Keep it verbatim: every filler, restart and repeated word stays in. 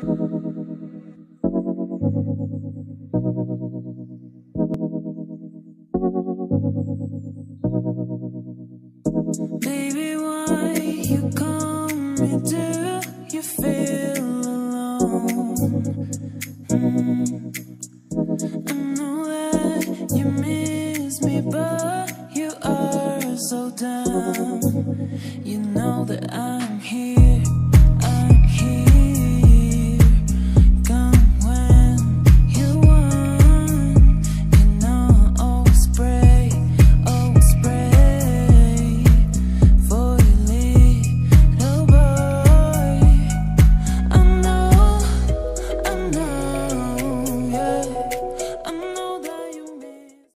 Baby, why you call me? Do you feel alone? Mm. I know that you miss me, but you are so dumb. You know that I'm here.